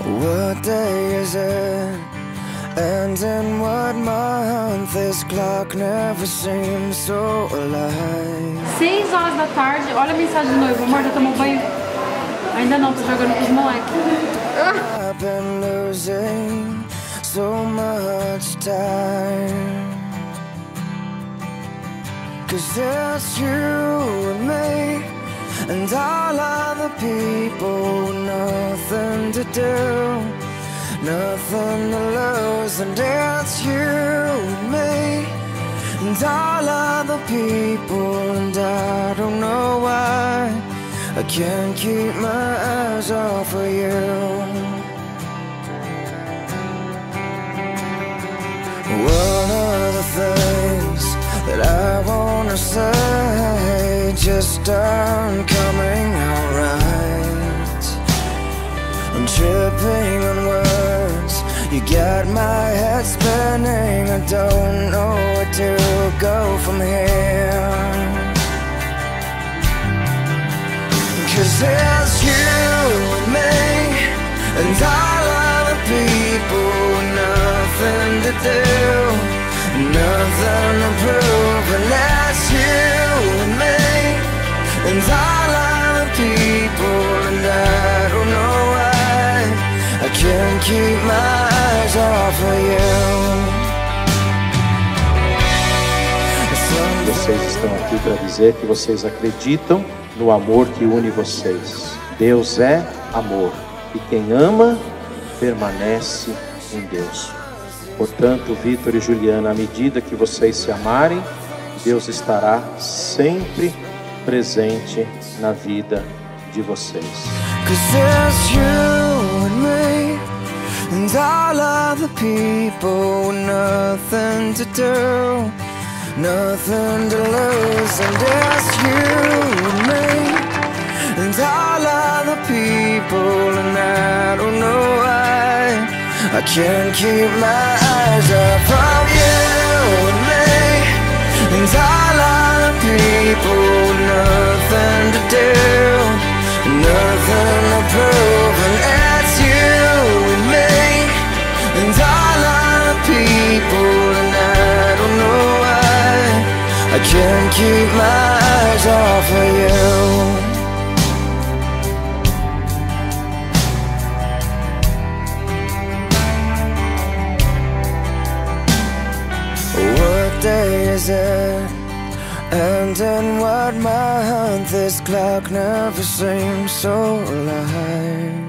What day is it? And in what month? This clock never seems so alive. 6 horas da tarde, olha a mensagem do noivo. Amor, já tomou banho? Ainda não, tô jogando com os moleques. I've been losing so much time, 'cause it's you and me and all other people, nothing to do, nothing to lose. And it's you and me and all other people, and I don't know why I can't keep my eyes off of you. One of the things that I wanna say just aren't coming out right. I'm tripping on words, you got my head spinning. I don't know where to go from here, 'cause it's you and me and all other people, nothing to do, nothing to prove. And that's you and me and all other people, and I don't know why I can't keep my eyes off of you. Vocês estão aqui para dizer que vocês acreditam no amor que une vocês. Deus é amor e quem ama permanece em Deus. Portanto, Vitor e Juliana, à medida que vocês se amarem, Deus estará sempre presente na vida de vocês. 'Cause there's you and me and all other people, nothing to do, nothing to lose. And there's you and me and all other people, and I don't know why I can't keep my eyes off of you and me and all other people, nothing to do, nothing to prove. And it's you and me and all other people, and I don't know why I can't keep my eyes off of you. What day is it? And in what month? This clock never seems so alive.